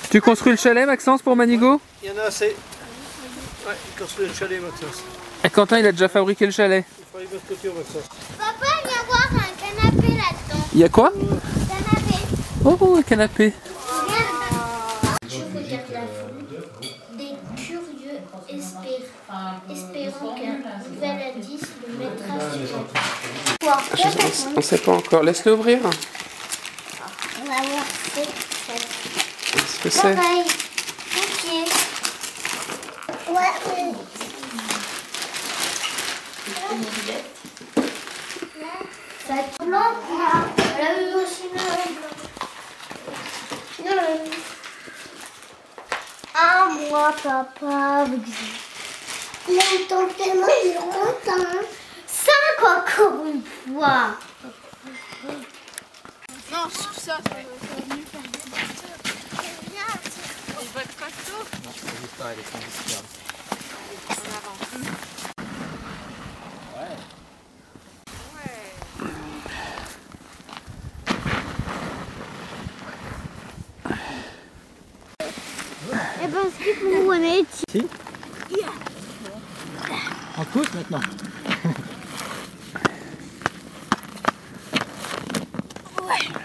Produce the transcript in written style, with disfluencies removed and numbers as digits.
Tu construis le chalet, Maxence, pour Manigo? Il y en a assez. Ouais, il construit le chalet, Maxence. Et Quentin, il a déjà fabriqué le chalet. Il faut aller de l'autre côté, Maxence. Papa, il va y avoir un canapé là-dedans. Il y a quoi? Canapé. Oh, un canapé. Je regarde la foule des curieux espérant qu'un nouvel indice le mettra sur quoi. On ne sait pas encore. Laisse-le ouvrir. On va voir Qu'est-ce que c'est? pareil. Ok. Ouais. Ça te blanc là. Elle a eu aussi une blanc. Ah, moi, papa. Il entend tellement, il est content. 5 encore une fois. Non, sur ça, ça va mieux faire des Et votre costo? Non, je ne peux pas, elle est indiscutable. En avant. Ouais. Et parce qu'il faut vous remettre. Si. On pousse maintenant. Ouais.